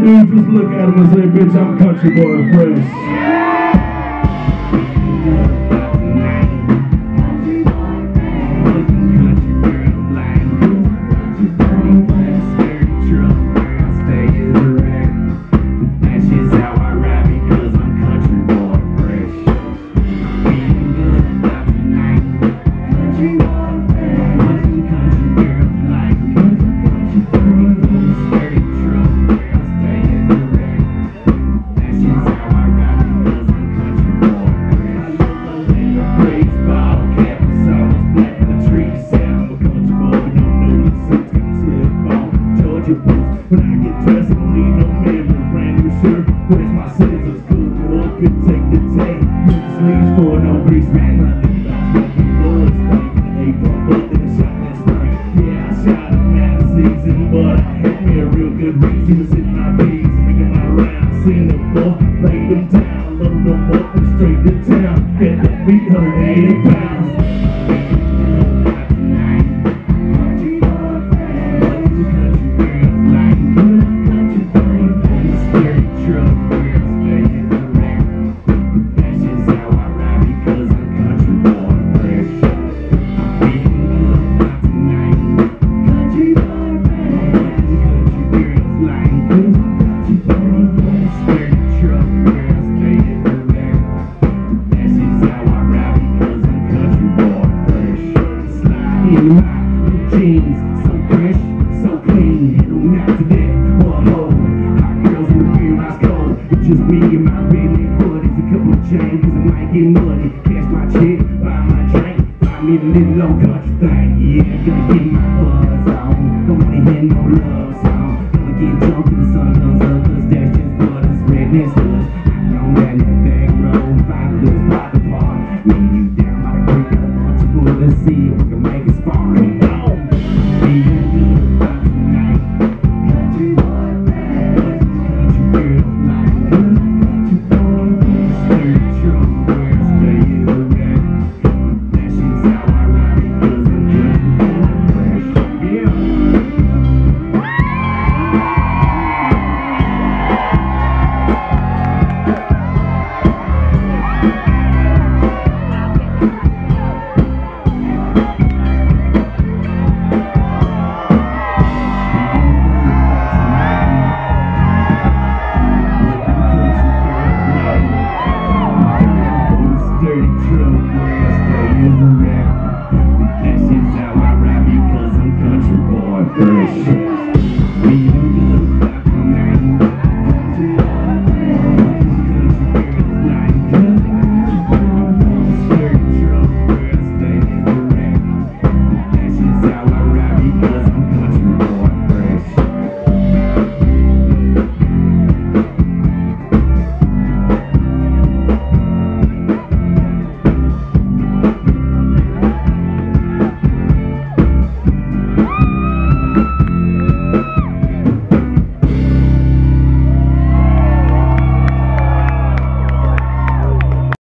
dude, just look at him and say, bitch, I'm country boy fresh. When I get dressed, I don't need no man with a brand new shirt. Where's my scissors? Good boy, could take the day. Use the sleeves for no grease, man. When I leave out, smoking blood, stunk from the April, but then I shot that stunt. Yeah, I shot him out of season, but I had me a real good reason. He was hitting my beats, making my rounds. Seen the boy, laid him down, loaded him up and straight to town. Get that beat, 180 pounds. Jeans, so fresh, so clean, don't have to get one hole. Hot girls in the beer, ice cold. It's just me and my redneck buddies, a couple of chains, cause I might get muddy. Cash my check, buy my drink, buy me the little old country thing. Yeah, gonna get my buzz on, don't wanna hear no love song. Gonna get drunk till the sun comes up, cause that's just what us rednecks does. I on that back road, find a little spot to park. Me and you down by the creek, got a bunch of bullets, let's see if we can make it spark. That shit's how I rap because I'm country boy.